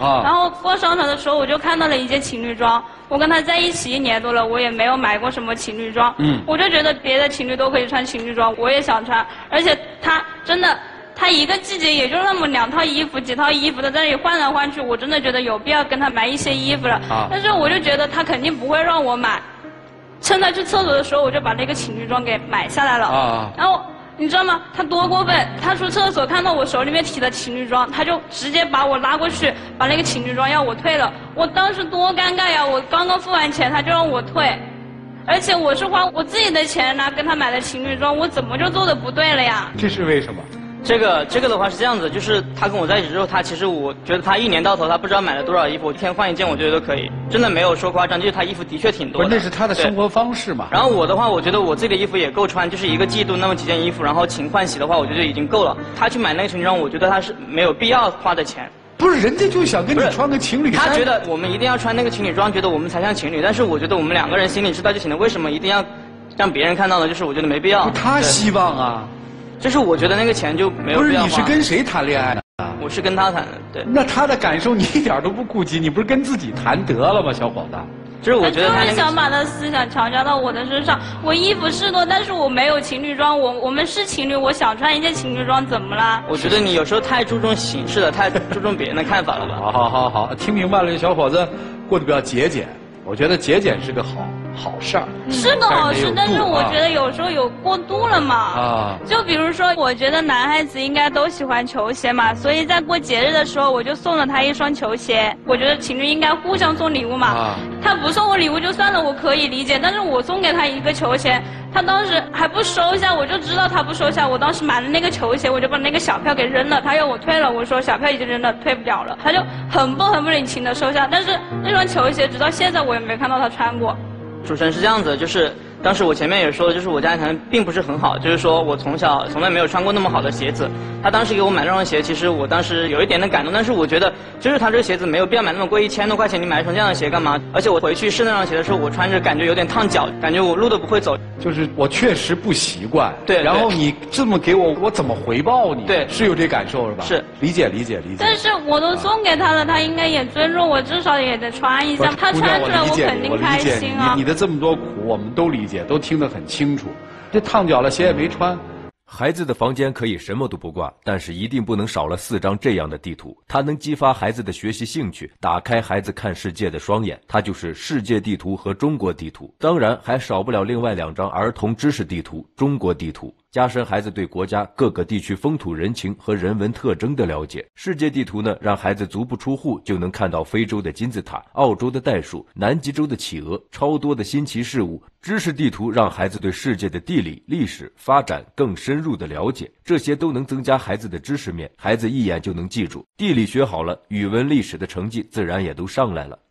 然后逛商场的时候，我就看到了一件情侣装。我跟他在一起1年多了，我也没有买过什么情侣装。我就觉得别的情侣都可以穿情侣装，我也想穿。而且他真的，他一个季节也就那么2套衣服、几套衣服的在那里换来换去，我真的觉得有必要跟他买一些衣服了。但是我就觉得他肯定不会让我买。趁他去厕所的时候，我就把那个情侣装给买下来了。然后你知道吗？他多过分！他出厕所看到我手里面提的情侣装，他就直接把我拉过去，把那个情侣装要我退了。我当时多尴尬呀！我刚刚付完钱，他就让我退，而且我是花我自己的钱跟他买的情侣装，我怎么就做的不对了呀？ 这是为什么？ 这个的话是这样子，就是他跟我在一起之后，他其实我觉得他1年到头他不知道买了多少衣服，我一天换1件我觉得都可以，真的没有说夸张，就是他衣服的确挺多的。 不是，那是他的生活方式嘛。 然后我的话，我觉得我自己的衣服也够穿，就是1个季度那么几件衣服，然后勤换洗的话，我觉得已经够了。他去买那个情侣装，我觉得他是没有必要花的钱。 不是，人家就想跟你穿个情侣衫。 他觉得我们一定要穿那个情侣装，觉得我们才像情侣，但是我觉得我们2个人心里知道就行了，为什么一定要让别人看到呢？就是我觉得没必要。 他希望啊。 就是我觉得那个钱就没有必要花。 不是，你是跟谁谈恋爱的？ 我是跟他谈的，对。 那他的感受你一点都不顾及，你不是跟自己谈得了吗，小伙子？ 就是我觉得他就是想把他思想强加到我的身上。我衣服是多，但是我没有情侣装。我们是情侣，我想穿一件情侣装，怎么了？ 我觉得你有时候太注重形式了，太注重别人的看法了吧？ 好，听明白了，这小伙子过得比较节俭。我觉得节俭是个好事儿， 是个好事，但是我觉得有时候有过度了嘛。就比如说，我觉得男孩子应该都喜欢球鞋嘛，所以在过节日的时候，我就送了他一双球鞋。我觉得情侣应该互相送礼物嘛。他不送我礼物就算了，我可以理解，但是我送给他一个球鞋，他当时还不收下，我就知道他不收下。我当时买了那个球鞋，我就把那个小票给扔了，他要我退了，我说小票已经扔了，退不了了。他就很不领情的收下，但是那双球鞋直到现在我也没看到他穿过。 主持人是这样子，就是当时我前面也说了，就是我家庭并不是很好，就是说我从小从来没有穿过那么好的鞋子。他当时给我买那双鞋，其实我当时有一点的感动，但是我觉得就是他这个鞋子没有必要买那么贵，1000多块钱，你买一双这样的鞋干嘛？而且我回去试那双鞋的时候，我穿着感觉有点烫脚，感觉我路都不会走。 就是我确实不习惯。 对。 然后你这么给我，我怎么回报你？ 对， 是有这感受是吧？ 是。 理解。 但是我都送给他了，他应该也尊重我，至少也得穿一下。他穿出来我肯定开心啊。 你的这么多苦，我们都理解，都听得很清楚。这烫脚了，鞋也没穿。 孩子的房间可以什么都不挂，但是一定不能少了4张这样的地图。它能激发孩子的学习兴趣，打开孩子看世界的双眼。它就是世界地图和中国地图，当然还少不了另外2张儿童知识地图、中国地图，加深孩子对国家各个地区风土人情和人文特征的了解。世界地图呢，让孩子足不出户就能看到非洲的金字塔、澳洲的袋鼠、南极洲的企鹅，超多的新奇事物。知识地图让孩子对世界的地理、历史发展更深入的了解，这些都能增加孩子的知识面，孩子一眼就能记住。地理学好了，语文、历史的成绩自然也都上来了。